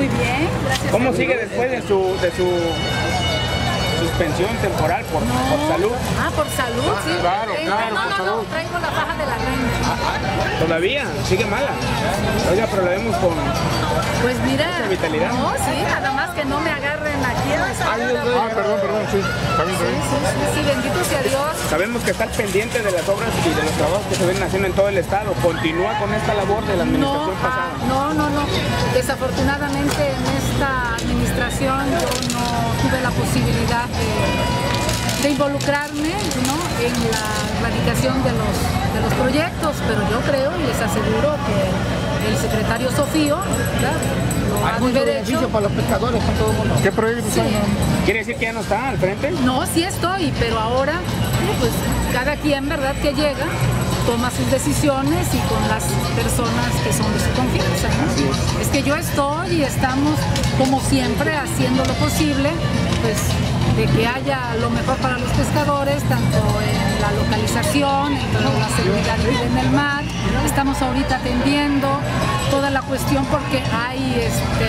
bien, gracias. ¿Cómo sigue después de su suspensión temporal por salud? Ah, por salud, sí. Claro, claro, No, por salud. traigo la faja de la reina. ¿Todavía? ¿Sigue mala? Oiga, pero la vemos con Pues mira, mucha vitalidad. no, sí, nada más que no me agarren aquí. Perdón, sí. Está bien, está bien. Sí, bendito sea Dios. Sabemos que está al pendiente de las obras y de los trabajos que se ven haciendo en todo el estado. ¿Continúa con esta labor de la administración pasada? No. Desafortunadamente en esta administración yo no tuve la posibilidad de involucrarme, ¿no?, en la erradicación de los proyectos, pero yo creo y les aseguro que el secretario Sofío, ¿verdad?, lo ha de haber hecho. Para los pescadores, para todo el mundo. ¿Qué proyectos Sí. hay? ¿Quiere decir que ya no está al frente? No, sí estoy, pero ahora, pues cada quien, ¿verdad?, que llega, toma sus decisiones y con las personas que son de su confianza, ¿no? Es que yo estoy y estamos, como siempre, haciendo lo posible, pues, de que haya lo mejor para los pescadores, tanto en la localización, en la seguridad en el mar. Estamos ahorita atendiendo toda la cuestión porque hay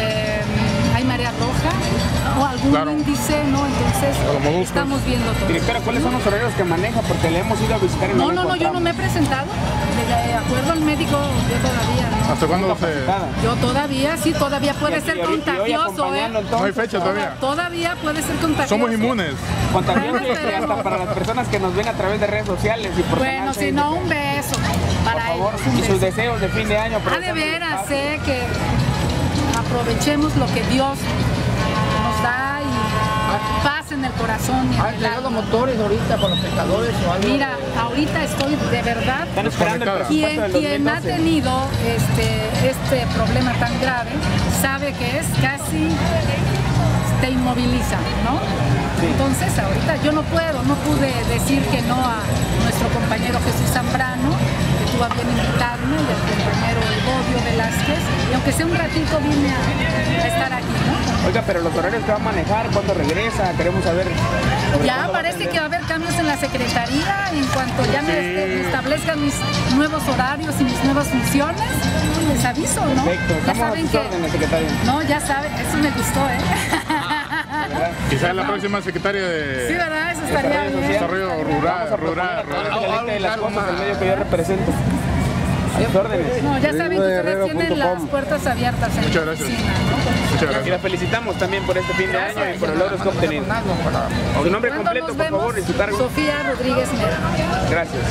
marea roja o algún índice, ¿no? Entonces estamos viendo todo. Directora, ¿cuáles son los horarios que maneja? Porque le hemos ido a visitar y No, yo no me he presentado. De acuerdo al médico, yo todavía no. ¿Hasta cuándo se...? Yo todavía puede ser contagioso, ¿eh? No hay fecha todavía. Todavía puede ser contagioso. Somos inmunes. Contagioso y hasta para las personas que nos ven a través de redes sociales y por Bueno, Canal si 6. no, un beso Por para favor, ellos. Un y sus beso. deseos de fin de año. De veras, sé que aprovechemos lo que Dios nos da y paz en el corazón y en ¿Has el llegado alma. motores ahorita para los pescadores o algo? Mira, ahorita estoy de verdad. Están esperando el presupuesto del Quien ha 2012. tenido este problema tan grave sabe que es casi te inmoviliza, ¿no? Entonces ahorita yo no pude decir que no a nuestro compañero Jesús Zambrano, que tuvo a bien invitarme, y al compañero Evodio Velázquez, y aunque sea un ratito vine a estar aquí, ¿no? Oiga, pero los horarios que va a manejar, ¿cuándo regresa? Queremos saber. Ya parece que va a haber cambios en la Secretaría y en cuanto ya me establezcan mis nuevos horarios y mis nuevas funciones, les aviso, ¿no? Perfecto, Ya estamos a saben sus que... órdenes, secretario. No, ya saben, eso me gustó, ¿eh? Quizás la próxima secretaria de Sí, ¿verdad? Eso estaría bien. Desarrollo Rural. La lista de las cosas del medio que yo represento. A sus órdenes. No, ya saben que ustedes tienen las puertas abiertas en Muchas la gracias. oficina, ¿no? Muchas Y gracias. la felicitamos también por este fin de año y por los logros que ha obtenido. Su nombre ¿Cuándo completo, nos por vemos? favor, y su cargo. Sofía Rodríguez Mera. Gracias.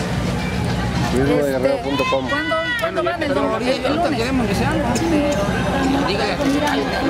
¿Cuándo van? El lunes. Queremos que sea algo. Pero ahorita no.